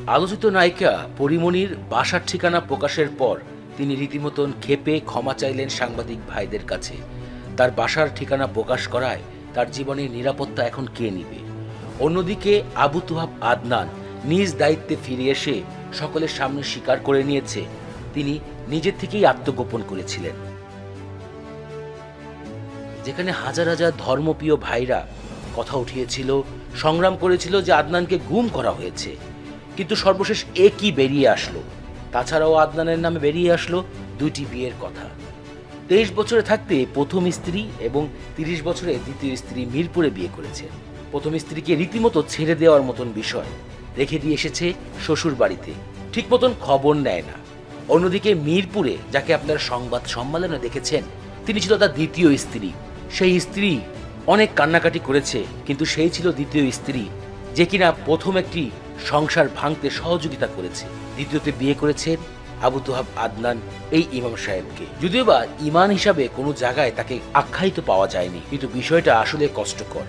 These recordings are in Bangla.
আলোচিত নায়িকা পরীমনির বাসার ঠিকানা প্রকাশের পর তিনি রীতিমতন ক্ষেপে ক্ষমা চাইলেন সাংবাদিক ভাইদের কাছে। তার বাসার ঠিকানা প্রকাশ করায় তার জীবনের নিরাপত্তা এখন কে নিবে? অন্যদিকে আবু তুহাব আদনান নিজ দায়িত্বে ফিরে এসে সকলের সামনে স্বীকার করে নিয়েছে তিনি নিজের থেকেই আত্মগোপন করেছিলেন। যেখানে হাজার হাজার ধর্মপ্রিয় ভাইরা কথা উঠিয়েছিল, সংগ্রাম করেছিল যে আদনানকে গুম করা হয়েছে, কিন্তু সর্বশেষ একই বেরিয়ে আসলো। তাছাড়াও আদনানের নামে বেরিয়ে আসলো 2টি বিয়ের কথা। 23 বছরে থাকতে প্রথম স্ত্রী এবং 30 বছরে দ্বিতীয় স্ত্রী মিরপুরে বিয়ে করেছে। প্রথম স্ত্রীকে রীতিমতো ছেড়ে দেওয়ার মতন বিষয় রেখে দিয়ে এসেছে শ্বশুর বাড়িতে, ঠিক মতন খবর নেয় না। অন্যদিকে মিরপুরে যাকে আপনারা সংবাদ সম্মেলনে দেখেছেন, তিনি ছিল তার দ্বিতীয় স্ত্রী। সেই স্ত্রী অনেক কান্নাকাটি করেছে, কিন্তু সেই ছিল দ্বিতীয় স্ত্রী যে কিনা প্রথম একটি সংসার ভাঙতে সহযোগিতা করেছে। দ্বিতীয়তে বিয়ে করেছেন আবু তুহাব আদনান এই ইমাম সাহেবকে। যদিও বা ইমান হিসাবে কোনো জায়গায় তাকে আখ্যায়িত পাওয়া যায়নি, কিন্তু বিষয়টা আসলে কষ্টকর।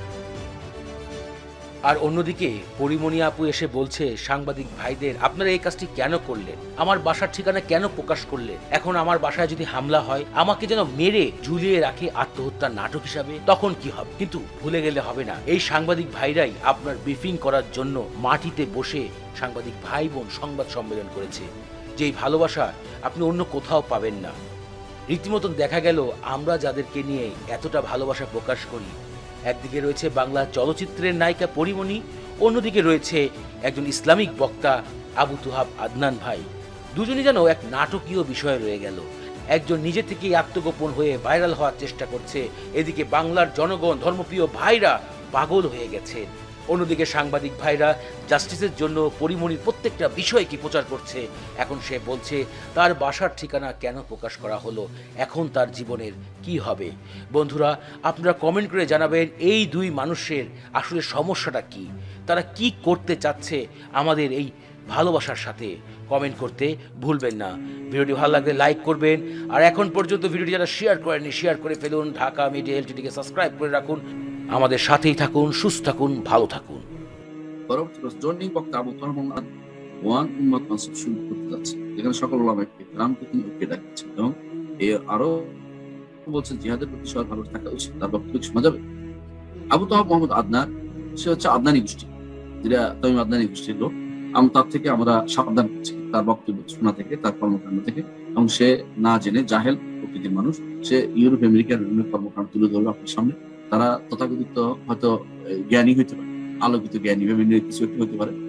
আর অন্যদিকে পরীমনি আপু এসে বলছে সাংবাদিক ভাইদের, আপনারা এই কাজটি কেন করলেন? আমার বাসার ঠিকানা কেন প্রকাশ করলেন? এখন আমার বাসায় যদি হামলা হয়, আমাকে যেন মেরে ঝুলিয়ে রাখে আত্মহত্যার নাটক হিসাবে, তখন কি হবে? কিন্তু ভুলে গেলে হবে না, এই সাংবাদিক ভাইরাই আপনার ব্রিফিং করার জন্য মাটিতে বসে সাংবাদিক ভাই বোন সংবাদ সম্মেলন করেছে, যেই ভালোবাসা আপনি অন্য কোথাও পাবেন না। রীতিমতন দেখা গেল আমরা যাদেরকে নিয়ে এতটা ভালোবাসা প্রকাশ করি, একদিকে রয়েছে বাংলা চলচ্চিত্রের নায়িকা পরীমনি, অন্যদিকে রয়েছে একজন ইসলামিক বক্তা আবু তুহাব আদনান ভাই। দুজনই যেন এক নাটকীয় বিষয় রয়ে গেল। একজন নিজে থেকেই আত্মগোপন হয়ে ভাইরাল হওয়ার চেষ্টা করছে, এদিকে বাংলার জনগণ ধর্মপ্রিয় ভাইরা পাগল হয়ে গেছেন। অন্যদিকে সাংবাদিক ভাইরা জাস্টিসের জন্য পরীমনির প্রত্যেকটা বিষয়কে প্রচার করছে। এখন সে বলছে তার বাসার ঠিকানা কেন প্রকাশ করা হলো, এখন তার জীবনের কি হবে? বন্ধুরা, আপনারা কমেন্ট করে জানাবেন এই দুই মানুষের আসলে সমস্যাটা কি, তারা কি করতে চাচ্ছে আমাদের এই ভালোবাসার সাথে। কমেন্ট করতে ভুলবেন না। ভিডিওটি ভালো লাগলে লাইক করবেন, আর এখন পর্যন্ত ভিডিওটি যারা শেয়ার করেননি শেয়ার করে ফেলুন। ঢাকা মিডিয়া এলটিডিকে সাবস্ক্রাইব করে রাখুন। আমাদের সাথেই থাকুন, সুস্থ থাকুন, ভালো থাকুন। পরবর্তী জর্নি বক্তা আবু তুহাব আদনান ওয়ান উম্মাত কনসেপ্ট শুরু করতে যাচ্ছে, যেখানে সকল ওলামায়ে কেরামকে তিনি ঐক্যে ডাকছেন এবং আরো বলছেন জিহাদের প্রতি সবার ভালো থাকা উচিত। তার বক্তব্য শোনা যাবে। আবু তুহাব মোহাম্মদ আদনান, সে হচ্ছে আদনানি গোষ্ঠী, যেটা তামিম আদনানি গোষ্ঠীর লোক। তার থেকে আমরা সাবধান করছি তার বক্তব্য শোনা থেকে, তার কর্মকাণ্ড থেকে। এবং সে না জেনে জাহেল প্রকৃতির মানুষ, সে ইউরোপ আমেরিকার বিভিন্ন কর্মকাণ্ড তুলে ধরবে আপনার সামনে। তারা তথাকথিত হয়তো জ্ঞানী হইতে পারে, আলোকিত জ্ঞানী বিভিন্ন কিছু একটু হতে পারে,